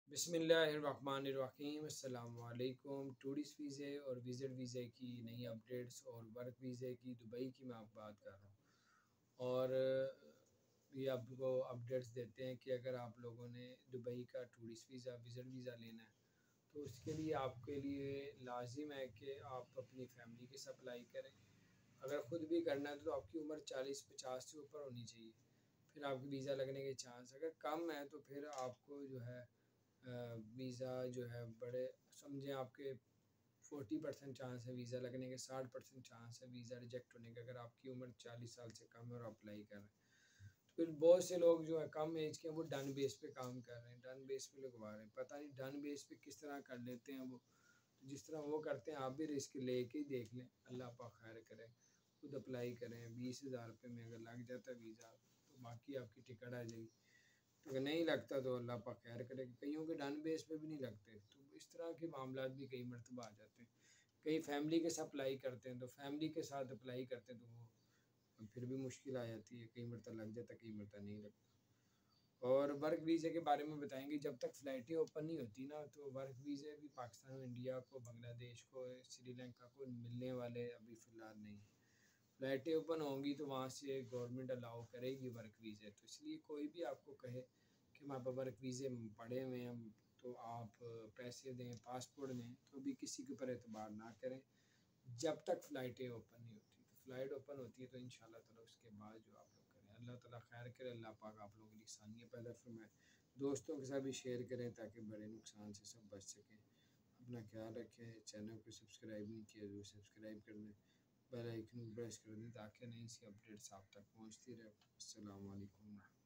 बिस्मिल्लाहिर्रहमानिर्रहीम अस्सलामुअलैकुम। टूरिस्ट वीज़े और विज़िट वीज़े की नई अपडेट्स और वर्क वीज़े की दुबई की मैं आपको बात कर रहा हूँ। और ये आपको अपडेट्स देते हैं कि अगर आप लोगों ने दुबई का टूरिस्ट वीज़ा विज़िट वीज़ा लेना है तो उसके लिए आपके लिए लाजिम है कि आप अपनी फैमिली के साथ अप्लाई करें। अगर ख़ुद भी करना है तो आपकी उम्र 40-50 से ऊपर होनी चाहिए, फिर आपके वीज़ा लगने के चांस। अगर कम है तो फिर आपको जो है वीज़ा जो है बड़े समझें आपके 40% चांस है वीज़ा लगने के, 60% चांस है वीज़ा रिजेक्ट होने का अगर आपकी उम्र 40 साल से कम है और अप्लाई कर रहे हैं। तो फिर बहुत से लोग जो है कम एज के वो डन बेस पे काम कर रहे हैं, डन बेस पे लगवा रहे हैं। पता नहीं डन बेस पे किस तरह कर लेते हैं वो, तो जिस तरह वो करते हैं आप भी रिस्क ले के ही देख लें। अल्लाह पाक खैर करे, खुद अप्लाई करें। 20,000 रुपये में अगर लग जाता है वीज़ा तो बाकी आपकी टिकट आ जाएगी। तो अगर नहीं लगता तो अल्लाह पाक खैर करे। कईयों के डन बेस पे भी नहीं लगते, तो इस तरह के मामलात भी कई मरतबा आ जाते हैं। कई फैमिली के साथ अप्लाई करते हैं, तो फैमिली के साथ अप्लाई करते हैं तो वो फिर भी मुश्किल आ जाती है। कई मरतबा लग जाता है, कई मरतबा नहीं लगता। और वर्क वीज़े के बारे में बताएंगे। जब तक फ़्लाइटें ओपन नहीं होती ना तो वर्क वीज़े भी पाकिस्तान, इंडिया को, बांग्लादेश को, श्रीलंका को मिलने वाले अभी फ़िलहाल नहीं है। फ़्लाइटें ओपन होंगी तो वहाँ से गवर्नमेंट अलाउ करेगी वर्क वीज़े। तो इसलिए कोई भी आपको कहे कि हमारे पास वर्क वीज़े पड़े हुए हैं तो आप पैसे दें, पासपोर्ट दें, तो भी किसी के ऊपर एतबार ना करें जब तक फ़्लाइटें ओपन नहीं होती। तो फ़्लाइट ओपन होती है तो इंशाल्लाह ताला उसके बाद जो आप लोग करें। अल्लाह ताला खैर करे, अल्लाह पाक आप लोगों के लिए आसानियाँ पैदा फरमाए। दोस्तों के साथ भी शेयर करें ताकि बड़े नुकसान से सब बच सकें। अपना ख्याल रखें। चैनल को सब्सक्राइब नहीं किया तो सब्सक्राइब कर दें, बेल आइकन प्रेस कर दें ताकि नई सी अपडेट्स आप तक पहुँचती रहे। अस्सलाम वालेकुम।